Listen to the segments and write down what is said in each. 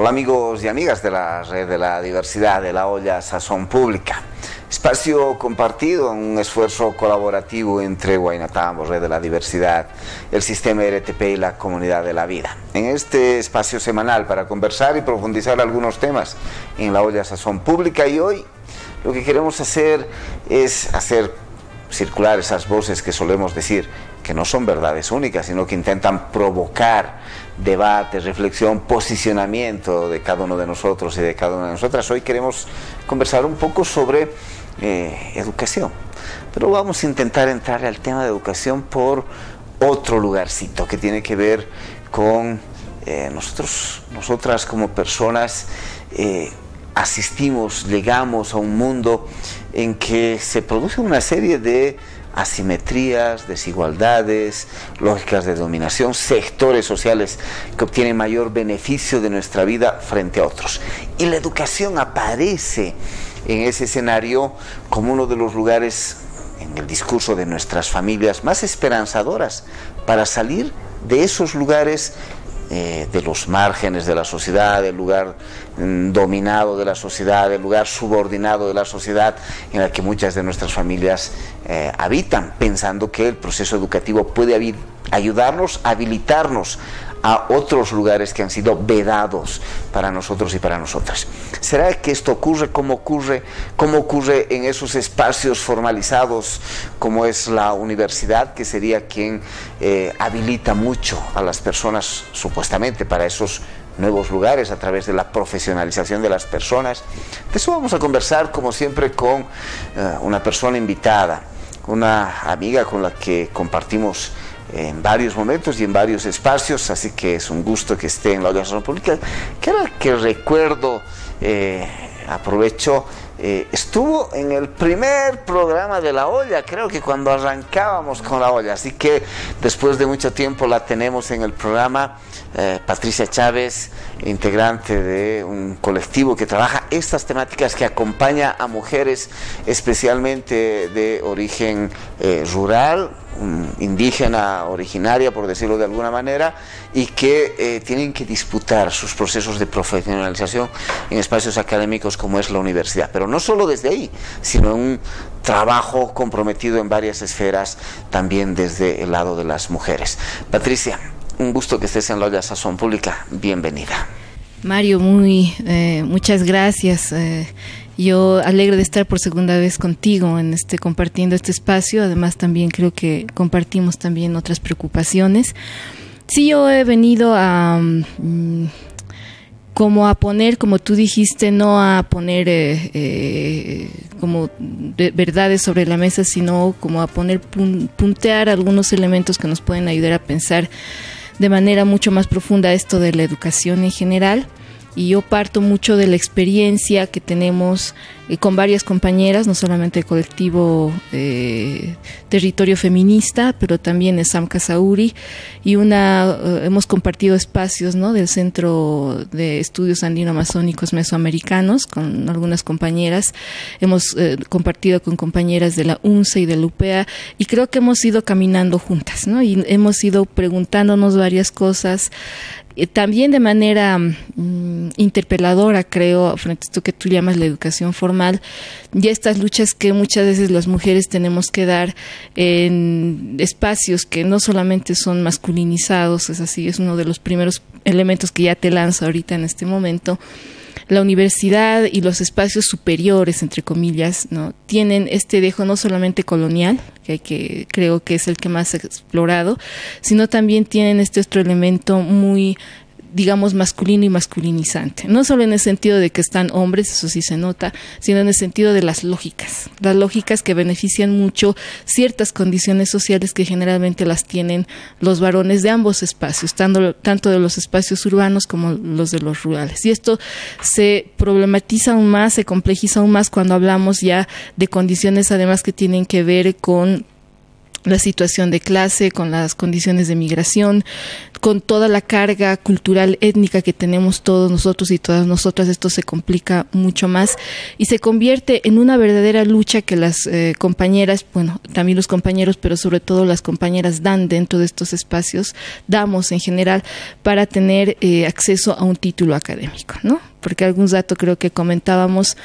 Hola amigos y amigas de la Red de la Diversidad de la Olla Sazón Pública. Espacio compartido en un esfuerzo colaborativo entre Guaynatambo, Red de la Diversidad, el Sistema RTP y la Comunidad de la Vida. En este espacio semanal para conversar y profundizar algunos temas en la Olla Sazón Pública, y hoy lo que queremos hacer es hacer circular esas voces que solemos decir que no son verdades únicas, sino que intentan provocar debate, reflexión, posicionamiento de cada uno de nosotros y de cada una de nosotras. Hoy queremos conversar un poco sobre educación, pero vamos a intentar entrar al tema de educación por otro lugarcito que tiene que ver con nosotras como personas. Asistimos, llegamos a un mundo en que se produce una serie de asimetrías, desigualdades, lógicas de dominación, sectores sociales que obtienen mayor beneficio de nuestra vida frente a otros. Y la educación aparece en ese escenario como uno de los lugares en el discurso de nuestras familias más esperanzadoras para salir de esos lugares, de los márgenes de la sociedad, del lugar dominado de la sociedad, del lugar subordinado de la sociedad en el que muchas de nuestras familias habitan, pensando que el proceso educativo puede ayudarnos, habilitarnos a otros lugares que han sido vedados para nosotros y para nosotras. ¿Será que esto ocurre? ¿Cómo ocurre? ¿Cómo ocurre en esos espacios formalizados como es la universidad, que sería quien habilita mucho a las personas supuestamente para esos nuevos lugares a través de la profesionalización de las personas? De eso vamos a conversar, como siempre, con una persona invitada, una amiga con la que compartimos en varios momentos y en varios espacios, así que es un gusto que esté en la Olla Sazón Pública. Que recuerdo, aprovecho, estuvo en el primer programa de La Olla, creo que cuando arrancábamos con La Olla, así que después de mucho tiempo la tenemos en el programa. Patricia Chávez, integrante de un colectivo que trabaja estas temáticas, que acompaña a mujeres especialmente de origen rural, indígena, originaria, por decirlo de alguna manera, y que tienen que disputar sus procesos de profesionalización en espacios académicos como es la universidad, pero no solo desde ahí, sino en un trabajo comprometido en varias esferas, también desde el lado de las mujeres. Patricia, un gusto que estés en la Olla Sazón Pública, bienvenida. Mario, muchas gracias. Yo alegre de estar por segunda vez contigo compartiendo este espacio. Además también creo que compartimos también otras preocupaciones. Sí, yo he venido a poner, como tú dijiste, no a poner como verdades sobre la mesa, sino como a puntear algunos elementos que nos pueden ayudar a pensar de manera mucho más profunda esto de la educación en general. Y yo parto mucho de la experiencia que tenemos con varias compañeras, no solamente el colectivo Territorio Feminista, pero también el Sam Casauri, y hemos compartido espacios, ¿no?, del Centro de Estudios Andino-Amazónicos Mesoamericanos con algunas compañeras. Hemos compartido con compañeras de la UNCE y de la UPEA, y creo que hemos ido caminando juntas, ¿no? Y hemos ido preguntándonos varias cosas, también de manera interpeladora, creo, frente a esto que tú llamas la educación formal, y estas luchas que muchas veces las mujeres tenemos que dar en espacios que no solamente son masculinizados. Es así, es uno de los primeros elementos que ya te lanzo ahorita en este momento. La universidad y los espacios superiores, entre comillas, ¿no?, tienen este dejo no solamente colonial, que creo que es el que más he explorado, sino también tienen este otro elemento muy, digamos, masculino y masculinizante. No solo en el sentido de que están hombres, eso sí se nota, sino en el sentido de las lógicas que benefician mucho ciertas condiciones sociales que generalmente las tienen los varones de ambos espacios, tanto de los espacios urbanos como los de los rurales. Y esto se problematiza aún más, se complejiza aún más cuando hablamos ya de condiciones además que tienen que ver con la situación de clase, con las condiciones de migración, con toda la carga cultural étnica que tenemos todos nosotros y todas nosotras, esto se complica mucho más y se convierte en una verdadera lucha que las compañeras, bueno, también los compañeros, pero sobre todo las compañeras dan dentro de estos espacios, damos en general, para tener acceso a un título académico, ¿no? Porque algún dato creo que comentábamos,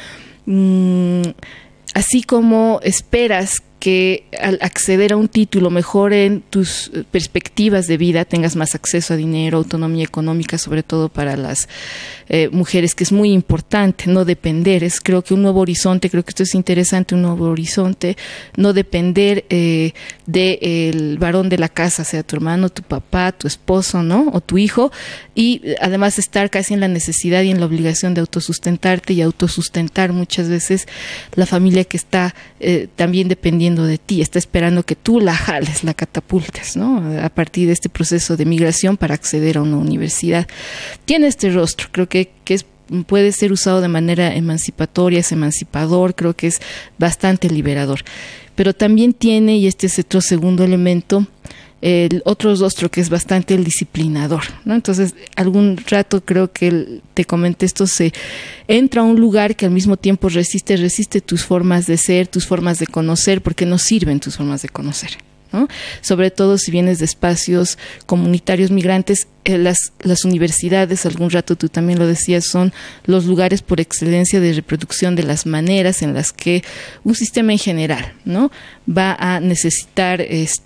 así como esperas que al acceder a un título mejoren tus perspectivas de vida, tengas más acceso a dinero, autonomía económica, sobre todo para las mujeres, que es muy importante, no depender, es creo que un nuevo horizonte, creo que esto es interesante, un nuevo horizonte, no depender del varón de la casa, sea tu hermano, tu papá, tu esposo, ¿no? O tu hijo, y además estar casi en la necesidad y en la obligación de autosustentarte y autosustentar muchas veces la familia que está también dependiendo de ti, está esperando que tú la jales, la catapultes, ¿no? A partir de este proceso de migración para acceder a una universidad. Tiene este rostro, creo que puede ser usado de manera emancipatoria, es emancipador, creo que es bastante liberador. Pero también tiene, y este es otro segundo elemento, el otro rostro que es bastante el disciplinador, ¿no? Entonces, algún rato creo que te comenté esto, se entra a un lugar que al mismo tiempo resiste tus formas de ser, tus formas de conocer, porque no sirven tus formas de conocer, ¿no? Sobre todo si vienes de espacios comunitarios migrantes, las universidades, algún rato tú también lo decías, son los lugares por excelencia de reproducción de las maneras en las que un sistema en general, ¿no? Va a necesitar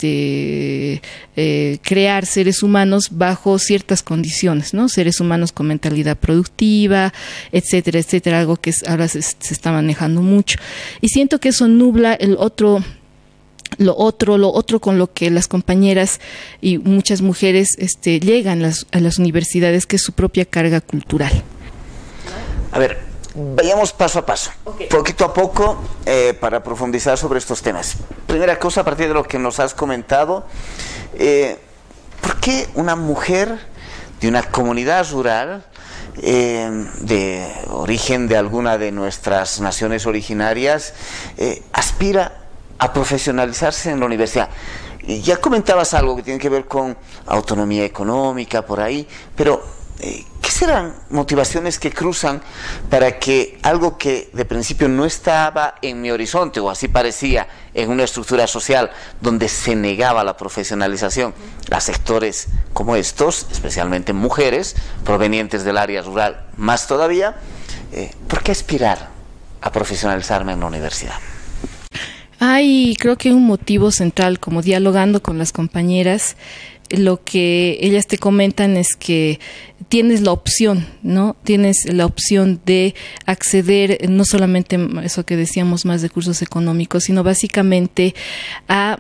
crear seres humanos bajo ciertas condiciones, ¿no? Seres humanos con mentalidad productiva, etcétera, etcétera, algo que ahora se está manejando mucho. Y siento que eso nubla lo otro con lo que las compañeras y muchas mujeres llegan a las universidades, que es su propia carga cultural. A ver, vayamos paso a paso, poquito a poco, para profundizar sobre estos temas. Primera cosa, a partir de lo que nos has comentado, ¿por qué una mujer de una comunidad rural, de origen de alguna de nuestras naciones originarias, aspira a profesionalizarse en la universidad? Y ya comentabas algo que tiene que ver con autonomía económica por ahí, pero ¿qué serán motivaciones que cruzan para que algo que de principio no estaba en mi horizonte, o así parecía en una estructura social donde se negaba la profesionalización, a sectores como estos, especialmente mujeres provenientes del área rural más todavía, ¿por qué aspirar a profesionalizarme en la universidad? Hay, creo que un motivo central, como dialogando con las compañeras, lo que ellas te comentan es que tienes la opción, ¿no? Tienes la opción de acceder, no solamente eso que decíamos, más recursos económicos, sino básicamente a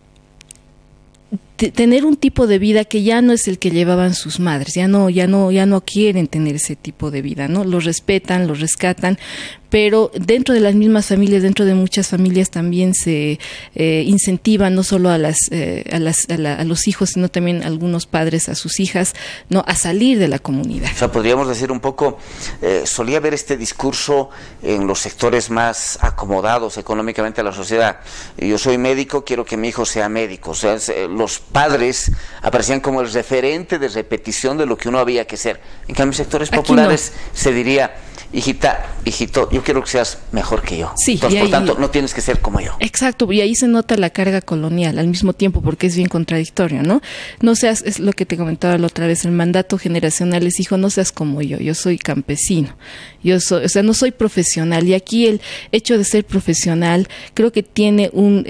tener un tipo de vida que ya no es el que llevaban sus madres, ya no quieren tener ese tipo de vida, ¿no? Lo respetan, lo rescatan, pero dentro de las mismas familias, dentro de muchas familias también se incentivan no solo a los hijos, sino también algunos padres a sus hijas, ¿no? A salir de la comunidad. O sea, podríamos decir un poco, solía haber este discurso en los sectores más acomodados económicamente a la sociedad. Yo soy médico, quiero que mi hijo sea médico. O sea, los padres aparecían como el referente de repetición de lo que uno había que ser. En cambio, en sectores populares se diría: hijita, hijito, yo quiero que seas mejor que yo. Sí, entonces, por tanto, no tienes que ser como yo. Exacto, y ahí se nota la carga colonial al mismo tiempo, porque es bien contradictorio, ¿no? No seas, es lo que te comentaba la otra vez, el mandato generacional es: hijo, no seas como yo soy campesino, no soy profesional. Y aquí el hecho de ser profesional creo que tiene un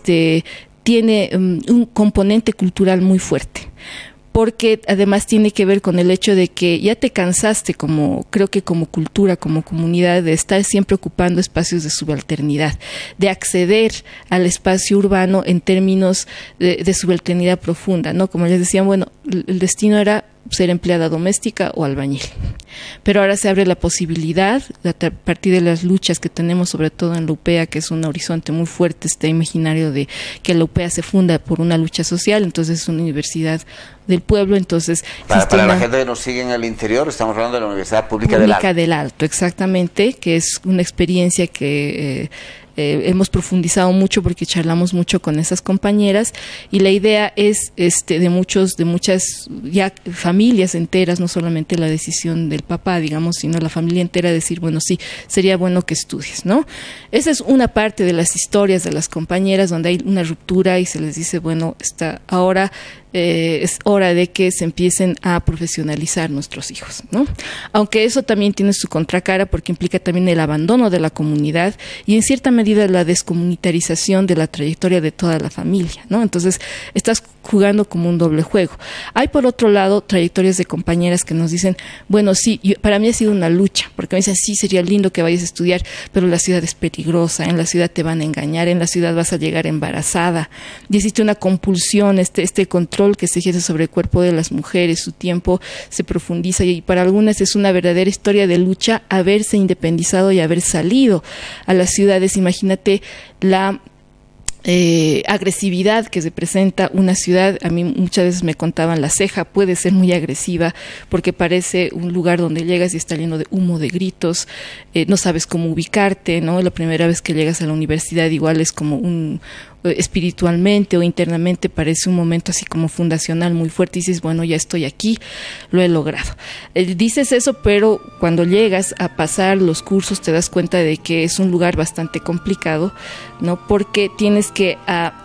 componente cultural muy fuerte, porque además tiene que ver con el hecho de que ya te cansaste, creo que como cultura, como comunidad, de estar siempre ocupando espacios de subalternidad, de acceder al espacio urbano en términos de subalternidad profunda, ¿no? Como les decían, bueno, el destino era ser empleada doméstica o albañil. Pero ahora se abre la posibilidad, a partir de las luchas que tenemos, sobre todo en la UPEA, que es un horizonte muy fuerte, este imaginario de que la UPEA se funda por una lucha social, entonces es una universidad del pueblo, entonces... Para la gente que nos sigue en el interior, estamos hablando de la Universidad Pública del Alto. Exactamente, que es una experiencia que hemos profundizado mucho porque charlamos mucho con esas compañeras, y la idea es de muchas ya familias enteras, no solamente la decisión del papá, digamos, sino la familia entera, decir, bueno, sí, sería bueno que estudies, ¿no? Esa es una parte de las historias de las compañeras donde hay una ruptura y se les dice, bueno, ahora es hora de que se empiecen a profesionalizar nuestros hijos, ¿no? Aunque eso también tiene su contracara porque implica también el abandono de la comunidad y en cierta medida la descomunitarización de la trayectoria de toda la familia, ¿no? Entonces estás jugando como un doble juego. Hay por otro lado trayectorias de compañeras que nos dicen, bueno, sí, para mí ha sido una lucha, porque me dicen, sí, sería lindo que vayas a estudiar, pero la ciudad es peligrosa, en la ciudad te van a engañar, en la ciudad vas a llegar embarazada, y existe una compulsión, este control que se ejerce sobre el cuerpo de las mujeres, su tiempo se profundiza, y para algunas es una verdadera historia de lucha haberse independizado y haber salido a las ciudades. Imagínate la agresividad que se presenta una ciudad. A mí muchas veces me contaban, La Ceja puede ser muy agresiva porque parece un lugar donde llegas y está lleno de humo, de gritos, no sabes cómo ubicarte, ¿no? La primera vez que llegas a la universidad igual es como espiritualmente o internamente parece un momento así como fundacional muy fuerte y dices, bueno, ya estoy aquí, lo he logrado. Dices eso, pero cuando llegas a pasar los cursos te das cuenta de que es un lugar bastante complicado, ¿no? Porque tienes que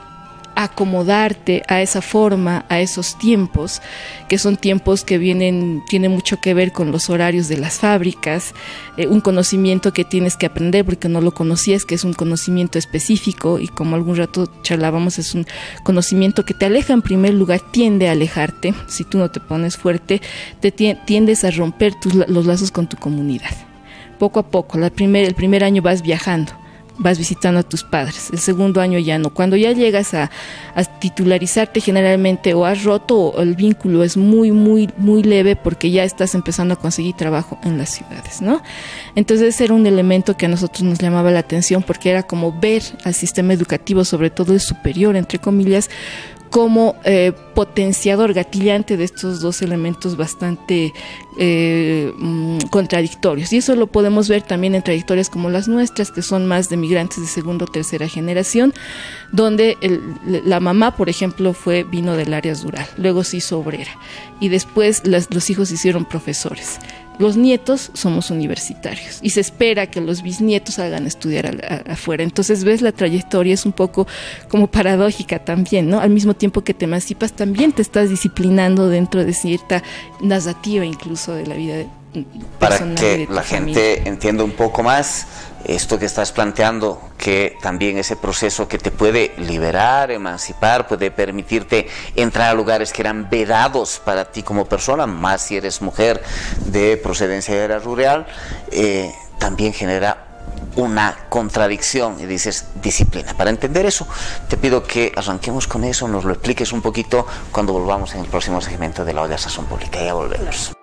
acomodarte a esa forma, a esos tiempos, que son tiempos que tienen mucho que ver con los horarios de las fábricas, un conocimiento que tienes que aprender porque no lo conocías, que es un conocimiento específico y como algún rato charlábamos, es un conocimiento que te aleja en primer lugar, tiende a alejarte, si tú no te pones fuerte, tiendes a romper los lazos con tu comunidad. Poco a poco, el primer año vas viajando, vas visitando a tus padres, el segundo año ya no. Cuando ya llegas a titularizarte, generalmente o has roto o el vínculo es muy, muy, muy leve porque ya estás empezando a conseguir trabajo en las ciudades, ¿no? Entonces ese era un elemento que a nosotros nos llamaba la atención porque era como ver al sistema educativo, sobre todo el superior, entre comillas, como potenciador, gatillante de estos dos elementos bastante contradictorios. Y eso lo podemos ver también en trayectorias como las nuestras, que son más de migrantes de segunda o tercera generación, donde la mamá, por ejemplo, vino del área rural, luego se hizo obrera, y después los hijos se hicieron profesores. Los nietos somos universitarios y se espera que los bisnietos salgan a estudiar afuera. Entonces ves la trayectoria, es un poco como paradójica también, ¿no? Al mismo tiempo que te emancipas, también te estás disciplinando dentro de cierta narrativa incluso de la vida para que la gente entienda un poco más esto que estás planteando, que también ese proceso que te puede liberar, emancipar, puede permitirte entrar a lugares que eran vedados para ti como persona, más si eres mujer de procedencia de era rural, también genera una contradicción y dices disciplina. Para entender eso, te pido que arranquemos con eso, nos lo expliques un poquito cuando volvamos en el próximo segmento de La Olla Sazón Pública. Ya volvemos.